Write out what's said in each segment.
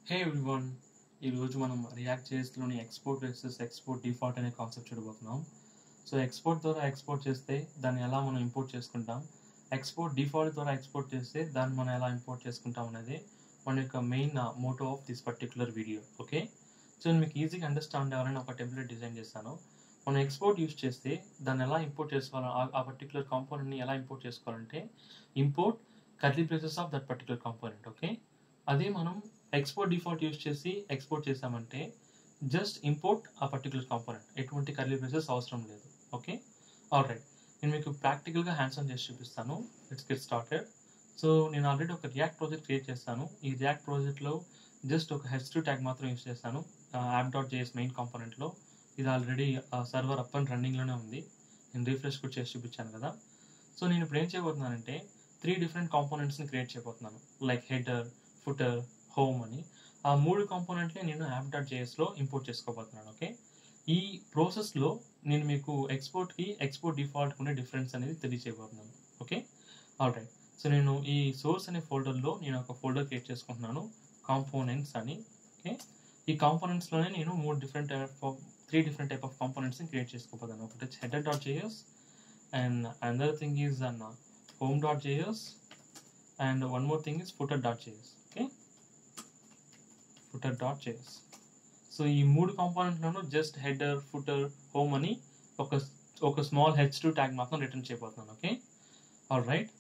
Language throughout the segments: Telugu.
హే ఎవ్రీవన్, ఈరోజు మనం రియాక్ట్ చేస్తూనే ఎక్స్పోర్ట్ వర్సెస్ ఎక్స్పోర్ట్ డిఫాల్ట్ అనే కాన్సెప్ట్ చూడబోతున్నాం. సో ఎక్స్పోర్ట్ ద్వారా ఎక్స్పోర్ట్ చేస్తే దాన్ని ఎలా మనం ఇంపోర్ట్ చేసుకుంటాం, ఎక్స్పోర్ట్ డిఫాల్ట్ ద్వారా ఎక్స్పోర్ట్ చేస్తే దాన్ని మనం ఎలా ఇంపోర్ట్ చేసుకుంటాం అనేది మన యొక్క main motto of this particular video. Okay, so నేను మీకు ఈజీగా అండర్స్టాండ్ అవ్వాలని ఒక టెంప్లెట్ డిజైన్ చేస్తాను. మనం ఎక్స్పోర్ట్ యూస్ చేస్తే దాన్ని ఎలా ఇంపోర్ట్ చేసుకోవాలి, ఆ పర్టిక్యులర్ కాంపోనెంట్ని ఎలా ఇంపోర్ట్ చేసుకోవాలంటే import curly braces of that particular component. Okay, అదే మనం ఎక్స్పోర్ట్ డిఫాల్ట్ యూస్ చేసి ఎక్స్పోర్ట్ చేసామంటే జస్ట్ ఇంపోర్ట్ ఆ పర్టికులర్ కాంపోనెంట్, ఎటువంటి కర్లీ బ్రేసెస్ అవసరం లేదు. ఓకే, ఆల్ రైట్, నేను మీకు ప్రాక్టికల్గా హ్యాండ్స్ ఆన్ చేసి చూపిస్తాను. Let's get started. సో నేను ఆల్రెడీ ఒక రియాక్ట్ ప్రాజెక్ట్ క్రియేట్ చేస్తాను. ఈ రియాక్ట్ ప్రాజెక్ట్లో జస్ట్ ఒక h2 ట్యాగ్ మాత్రం యూస్ చేస్తాను app.js మెయిన్ కాంపోనెంట్లో. ఇది ఆల్రెడీ సర్వర్ అప్ అండ్ రన్నింగ్లోనే ఉంది. నేను రీఫ్రెష్ కూడా చేసి చూపించాను కదా. సో నేను ఇప్పుడు ఏం చేయబోతున్నానంటే 3 డిఫరెంట్ కాంపోనెంట్స్ని క్రియేట్ చేయబోతున్నాను, లైక్ హెడర్, ఫుటర్, హోమ్ అని. ఆ 3 కాంపోనెంట్ని నేను app.jsలో ఇంపోర్ట్ చేసుకోబోతున్నాను. ఓకే, ఈ ప్రాసెస్లో నేను మీకు ఎక్స్పోర్ట్కి ఎక్స్పోర్ట్ డిఫాల్ట్కి ఉండే డిఫరెన్స్ అనేది తెలియజేయబోతున్నాను. Okay, all right. సో నేను ఈ సోర్స్ అనే ఫోల్డర్లో నేను ఒక ఫోల్డర్ క్రియేట్ చేసుకుంటున్నాను, కాంపోనెంట్స్ అని. ఓకే, ఈ కాంపోనెంట్స్లోనే నేను 3 డిఫరెంట్ టైప్ ఆఫ్ కాంపోనెంట్స్ని క్రియేట్ చేసుకోబోతున్నాను. ఒకటి వచ్చి header.js, and another thing is home.js, and one more thing is footer.js. okay, footer.js. So ఈ 3 కాంపోనెంట్లను జస్ట్ హెడర్, ఫుటర్, హోమ్ అని ఒక స్మాల్ h2 ట్యాగ్ మాత్రం రిటర్న్ చేయబోతున్నాను. Okay, all right.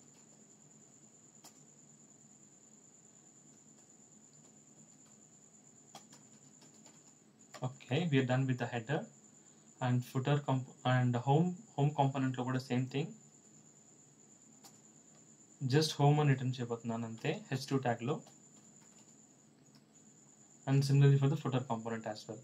Okay, we're done with the header and footer and home కాంపోనెంట్లో కూడా సేమ్ థింగ్, జస్ట్ హోమ్ అని రిటర్న్ చేయబోతున్నాను అంతే h2 ట్యాగ్లో. And similarly for the footer component as well.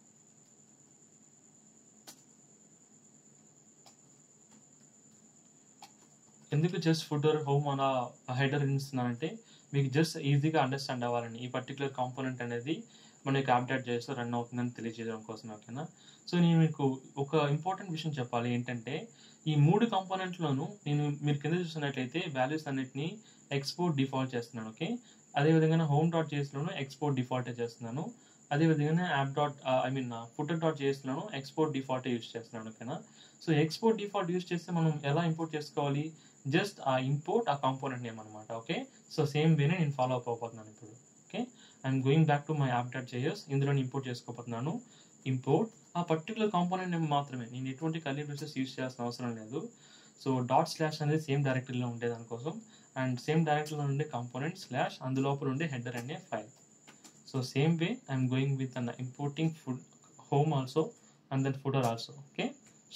ఎందుకు జస్ట్ ఫుటర్, హోమ్ అన్న హెడర్ ఇస్తున్నానంటే మీకు జస్ట్ ఈజీగా అండర్స్టాండ్ అవ్వాలని, ఈ పర్టికులర్ కాంపోనెంట్ అనేది మనకి app.jsలో రన్ అవుతుందని తెలియజేయడం కోసం. ఓకేనా, సో నేను మీకు ఒక ఇంపార్టెంట్ విషయం చెప్పాలి. ఏంటంటే ఈ 3 కాంపోనెంట్లోనూ మీరు కింద చూసినట్లయితే వాల్యూస్ అన్నిటిని ఎక్స్పోర్ట్ డిఫాల్ట్ చేస్తున్నాను. ఓకే, అదేవిధంగా home.jsలోనూ ఎక్స్పోర్ట్ డిఫాల్ట్ చేస్తున్నాను. అదేవిధంగా footer.jsలోనూ ఎక్స్పోర్ట్ డిఫాల్ట్ యూస్ చేస్తున్నాను. ఓకేనా, సో ఎక్స్పోర్ట్ డిఫాల్ట్ యూస్ చేస్తే మనం ఎలా ఇంపోర్ట్ చేసుకోవాలి, జస్ట్ ఆ ఇంపోర్ట్ ఆ కాంపోనెంట్ నేమ్ అనమాట. ఓకే, సో సేమ్ వేనే నేను ఫాలో అప్ అయిపోతున్నాను ఇప్పుడు. Okay, I'm going back to my app.js. ఇందులో ఇంపోర్ట్ చేసుకోబోతున్నాను. ఇంపోర్ట్ ఆ పర్టికులర్ కాంపోనెంట్ నేమ్ మాత్రమే, నేను ఎటువంటి కర్లీ బ్రేసెస్ యూస్ చేయాల్సిన అవసరం లేదు. సో // అనేది సేమ్ డైరెక్టరీలో ఉండే దానికోసం, అండ్ సేమ్ డైరెక్టరీలో ఉండే కాంపోనెంట్ / అందులోపల ఉండే హెడర్ అనే file. So same way I'm going with importing home also and then footer also. Okay,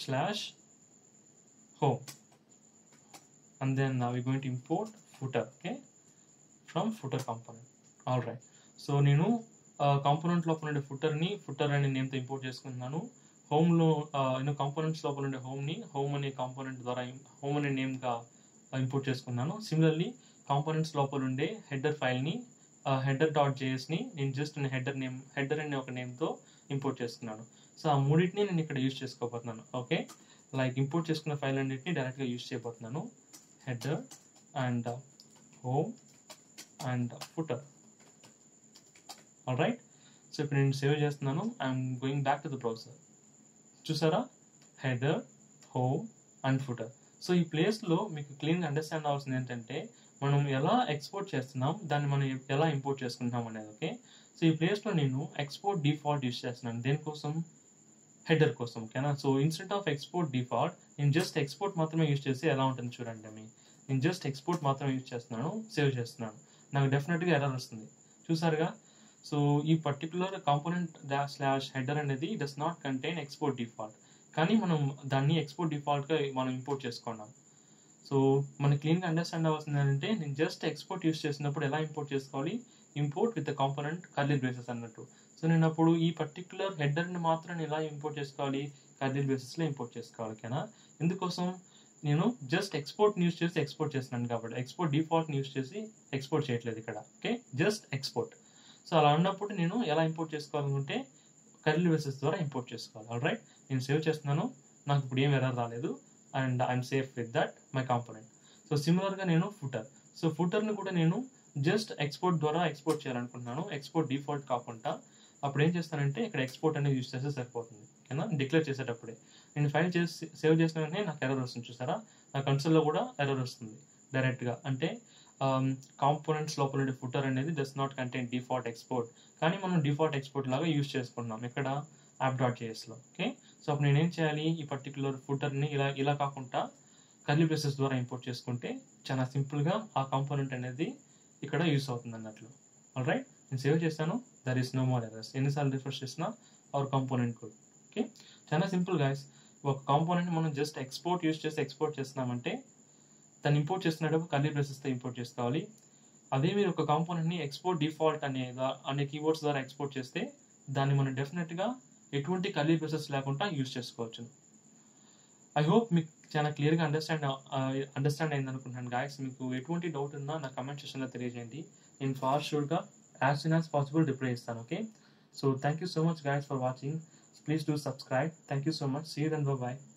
/home, and then now we're going to import footer. Okay, from footer component. All right, so నేను కాంపోనెంట్ లోపల ఉండే ఫుటర్ అనే నేమ్తో ఇంపోర్ట్ చేసుకుంటున్నాను. హోమ్లో కాంపోనెంట్స్ లోపల ఉండే హోమ్ అనే కాంపోనెంట్ ద్వారా హోమ్ అనే నేమ్గా ఇంపోర్ట్ చేసుకున్నాను. సిమిలర్లీ కాంపోనెంట్స్ లోపల ఉండే హెడర్ ఫైల్ని header.jsని నేను జస్ట్ హెడర్ అనే ఒక నేమ్తో ఇంపోర్ట్ చేసుకున్నాను. సో ఆ మూడింటిని నేను ఇక్కడ యూజ్ చేసుకోబోతున్నాను. ఓకే, లైక్ ఇంపోర్ట్ చేసుకున్న ఫైల్ అన్నింటినీ డైరెక్ట్గా యూజ్ చేయబోతున్నాను, header and home and footer. All right, so ఇప్పుడు నేను సేవ్ చేస్తున్నాను. I'm going back to the browser. చూసారా, header, home and footer. So ఈ ప్లేస్లో మీకు క్లీన్గా అండర్స్టాండ్ అవ్వాల్సింది ఏంటంటే మనం ఎలా ఎక్స్పోర్ట్ చేస్తున్నాం, దాన్ని మనం ఎలా ఇంపోర్ట్ చేసుకుంటాం అనేది. ఓకే, సో ఈ ప్లేస్లో నేను ఎక్స్పోర్ట్ డిఫాల్ట్ యూస్ చేస్తున్నాను. దేనికోసం, హెడర్ కోసం. ఓకేనా, so instead of export default నేను జస్ట్ ఎక్స్పోర్ట్ మాత్రమే యూస్ చేసి ఎలా ఉంటుంది చూడండి. నేను జస్ట్ ఎక్స్పోర్ట్ మాత్రమే యూజ్ చేస్తున్నాను, సేవ్ చేస్తున్నాను. నాకు డెఫినెట్గా ఎర్రర్ వస్తుంది, చూసారుగా. సో ఈ పర్టికులర్ కాంపోనెంట్ / హెడర్ అనేది does not contain export default, కానీ మనం దాన్ని ఎక్స్పోర్ట్ డిఫాల్ట్గా మనం ఇంపోర్ట్ చేసుకున్నాం. సో మనకి క్లీన్గా అండర్స్టాండ్ అవ్వాల్సింది ఏంటంటే నేను జస్ట్ ఎక్స్పోర్ట్ యూస్ చేసినప్పుడు ఎలా ఇంపోర్ట్ చేసుకోవాలి, import with the component curly braces అన్నట్టు. సో నేను అప్పుడు ఈ పర్టికులర్ హెడర్ని మాత్రం ఎలా ఇంపోర్ట్ చేసుకోవాలి, కర్లీ బ్రేసెస్లో ఇంపోర్ట్ చేసుకోవాలి. ఓకేనా, ఎందుకోసం, నేను జస్ట్ ఎక్స్పోర్ట్ యూస్ చేసి ఎక్స్పోర్ట్ చేస్తున్నాను కాబట్టి ఎక్స్పోర్ట్ డిఫాల్ట్ని యూస్ చేసి ఎక్స్పోర్ట్ చేయట్లేదు ఇక్కడ. Okay, just export. సో అలా ఉన్నప్పుడు నేను ఎలా ఇంపోర్ట్ చేసుకోవాలనుకుంటే కర్లీ బ్రేసెస్ ద్వారా ఇంపోర్ట్ చేసుకోవాలి. ఆల్ రైట్, నేను సేవ్ చేస్తున్నాను. నాకు ఇప్పుడు ఏం ఎర్రర్ రాలేదు and I'm safe with that my component. So సిమిలర్గా నేను ఫుటర్, సో ఫుటర్ని కూడా నేను జస్ట్ ఎక్స్పోర్ట్ ద్వారా ఎక్స్పోర్ట్ చేయాలనుకుంటున్నాను, ఎక్స్పోర్ట్ డిఫాల్ట్ కాకుండా, అప్పుడు ఏం చేస్తానంటే ఇక్కడ ఎక్స్పోర్ట్ అనేది యూస్ చేస్తే సరిపోతుంది. ఓకేనా, డిక్లేర్ చేసేటప్పుడే నేను ఫైల్ చేసి సేవ్ చేసిన వెంటనే నాకు ఎర్రర్ వస్తుంది చూసారా, నా కన్సోల్లో కూడా ఎర్రర్ వస్తుంది డైరెక్ట్గా. అంటే కాంపోనెంట్స్ లోపల ఉండే ఫుటర్ అనేది does not contain default export, కానీ మనం డిఫాల్ట్ ఎక్స్పోర్ట్ లాగా యూస్ చేసుకుంటున్నాం ఇక్కడ app.jsలో. ఓకే, సో అప్పుడు నేనేం చేయాలి, ఈ పర్టికులర్ ఫుటర్ని ఇలా కాకుండా కర్లీ బ్రేసెస్ ద్వారా ఇంపోర్ట్ చేసుకుంటే చాలా సింపుల్గా ఆ కాంపోనెంట్ అనేది ఇక్కడ యూస్ అవుతుంది అన్నట్లు. ఆల్ రైట్, నేను సేవ్ చేస్తాను, there is no more errors. ఎన్నిసార్లు రిఫ్రెష్ చేసినా అవర్ కాంపోనెంట్ కోడ్. ఓకే, చాలా సింపుల్ గైస్. ఒక కాంపోనెంట్ మనం జస్ట్ ఎక్స్పోర్ట్ యూస్ చేసి ఎక్స్పోర్ట్ చేస్తున్నామంటే దాన్ని ఇంపోర్ట్ చేస్తున్నప్పుడు కర్లీ బ్రేసెస్తో ఇంపోర్ట్ చేసుకోవాలి. అదే మీరు ఒక కాంపోనెంట్ని ఎక్స్పోర్ట్ డిఫాల్ట్ అనే కీవర్డ్స్ ద్వారా ఎక్స్పోర్ట్ చేస్తే దాన్ని మనం డెఫినెట్గా ఎటువంటి కర్లీ బ్రేసెస్ లేకుండా యూస్ చేసుకోవచ్చు. ఐ హోప్ మీకు చాలా క్లియర్గా అండర్స్టాండ్ అయింది అనుకుంటున్నాను గాయస్. మీకు ఎటువంటి డౌట్ ఉన్నా నా కమెంట్ సెక్షన్లో తెలియజేయండి, నేను ఫాస్ట్ షూర్గా as soon as possible reply ఇస్తాను. Okay, so thank you so much guys for watching. Please do subscribe. Thank you so much. See you then, by.